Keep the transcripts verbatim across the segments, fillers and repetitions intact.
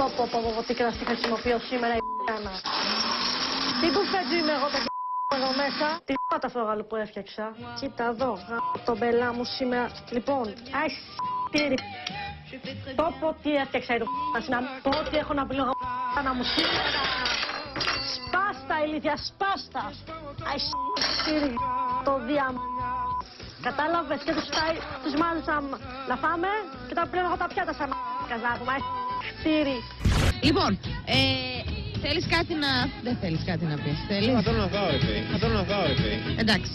Πω πω πω, τι κρασί χρησιμοποιώ σήμερα η Άννα. Τι μπουφέτζι είμαι εγώ το εδώ μέσα. Τι πάτα αυτό γάλο που έφτιαξα. Κοίτα εδώ, το μπελά μου σήμερα. Λοιπόν, αι τύρι. Πω πω τι έφτιαξα η να πω ότι έχω να πληρώ να μου σήμερα. Σπάστα ηλίθια, σπάστα. Αι τύρι, το δια. Κατάλαβες και τους, τους μάζεσα να φάμε και τα πλέον εγώ τα πιάτα σαν καζάκουμα. Χτύρι. Λοιπόν, ε, θέλεις κάτι να... Δεν θέλεις κάτι να πεις, θέλεις? Μα θέλω να φάω ρε παιδί, μα θέλω να φάω ρε παιδί. Εντάξει.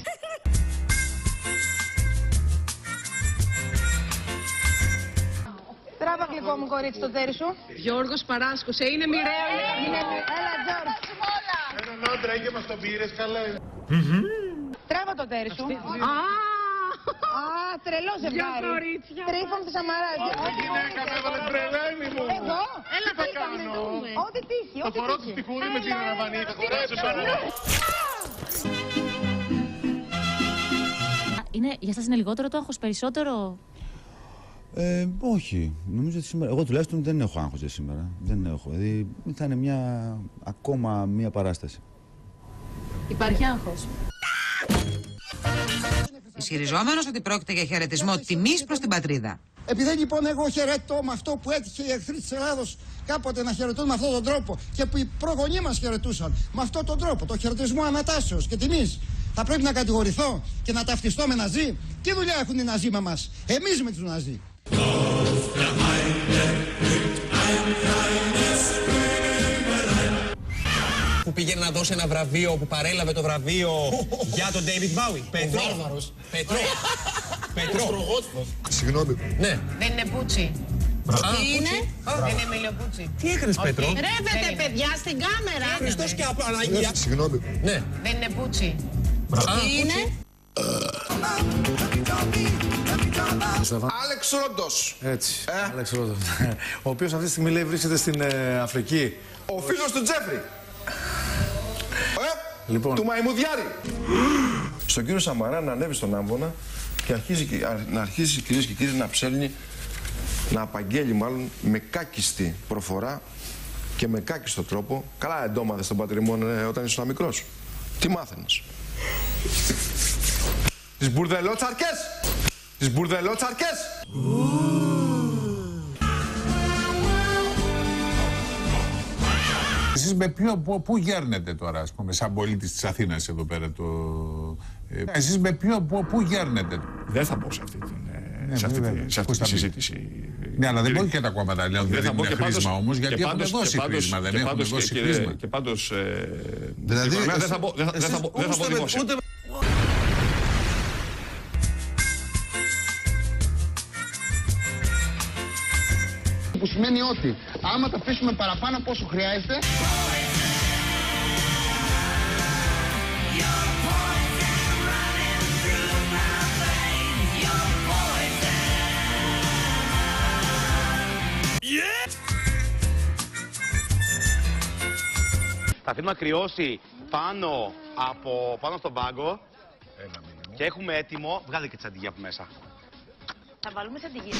Τράβα γλυκό μου κορίτσι το τέρι σου. Γιώργος Παράσκος, ε, είναι μοιραίο. Είναι... Έλα Γιώργο. Έναν άντρα και μας το πήρες καλά. Τράβα το τέρι σου. Α, τρελό ζευγάρι. Τρίφων της Σαμαράς. Η γυναίκα με έβαλε τρελαίνει μου. Εγώ. Έλα, θα τι θα κάνω. δούμε. Ό,τι τύχει, Θα ό,τι φορώ τύχει. τη στιχούρη με την ραβανή. Θα χωρέσω πάνω. Είναι, για σας είναι λιγότερο το άγχος, περισσότερο? Ε, όχι. Νομίζω ότι σήμερα. Εγώ τουλάχιστον δεν έχω άγχος για σήμερα. Δεν έχω. Δηλαδή θα είναι μια, ακόμα μια παράσταση. Υπάρχει άγχος. Ισχυριζόμενος ότι πρόκειται για χαιρετισμό τιμής προς την πατρίδα. Επειδή λοιπόν εγώ χαιρετώ με αυτό που έτυχε οι εχθροί της Ελλάδος κάποτε να χαιρετούν με αυτόν τον τρόπο και που οι προγονείς μας χαιρετούσαν με αυτόν τον τρόπο, το χαιρετισμό ανατάσεως και τιμής, θα πρέπει να κατηγορηθώ και να ταυτιστώ με Ναζί? Τι δουλειά έχουν οι Ναζί με μας, εμείς με τους Ναζί? Που πήγαινε να δώσει ένα βραβείο, που παρέλαβε το βραβείο για τον David Bowie. Πέτρο. Ο Βάρβαρος. Πέτρο. Πέτρο. Συγγνώμη. Ναι. Δεν είναι Πούτσι. Τι είναι? Δεν είναι Εμίλιο Πούτσι. Τι έκανες Πέτρο? Ρεύετε παιδιά στην κάμερα. Χριστός και Παναγία. Συγγνώμη. Ναι. Δεν είναι Πούτσι. Τι είναι? Άλεξ Ρόντος. Έτσι, Άλεξ Ρόντος. Ο οποίος αυτή τη στιγμή λέει βρίσκεται στην ε, Αφρική. Ο φίλος του Τζέφρι. Ε, λοιπόν. του Μαϊμουδιάρη. Στον κύριο Σαμαρά να ανέβει στον Άμβονα και αρχίζει, να αρχίσει κυρίες και κύριοι να ψέλνει, να απαγγέλει μάλλον με κάκιστη προφορά και με κάκιστο τρόπο. Καλά εντόμαδες στον πατριμόνιο ε, όταν ήσουν μικρός. Τι μάθαινες? Τις μπουρδελότσαρκες! Τις μπουρδελότσαρκες! Εσείς με ποιο, πού, πού γέρνετε τώρα, ας πούμε, σαν πολίτης της Αθήνας εδώ πέρα το... Ε, εσείς με ποιο, πού, πού γέρνετε? Δεν θα μπω σε αυτή, την, ναι, σε αυτή, βέβαια. σε αυτή τη συζήτηση. Ναι, αλλά δεν μπορεί και τα κόμματα να δεν δίνουν χρήσμα όμως, γιατί έχουν δώσει χρήσμα, δεν έχουν δώσει χρήσμα. Και πάντως, δηλαδή, δεν θα μπω δημόσια. Που σημαίνει ότι άμα τα αφήσουμε παραπάνω από όσο χρειάζεται, Θα αφήνουμε να κρυώσει πάνω, από, πάνω στον πάγκο και έχουμε έτοιμο. Βγάλε και τσαντιγιά από μέσα. Θα βάλουμε τσαντιγιά.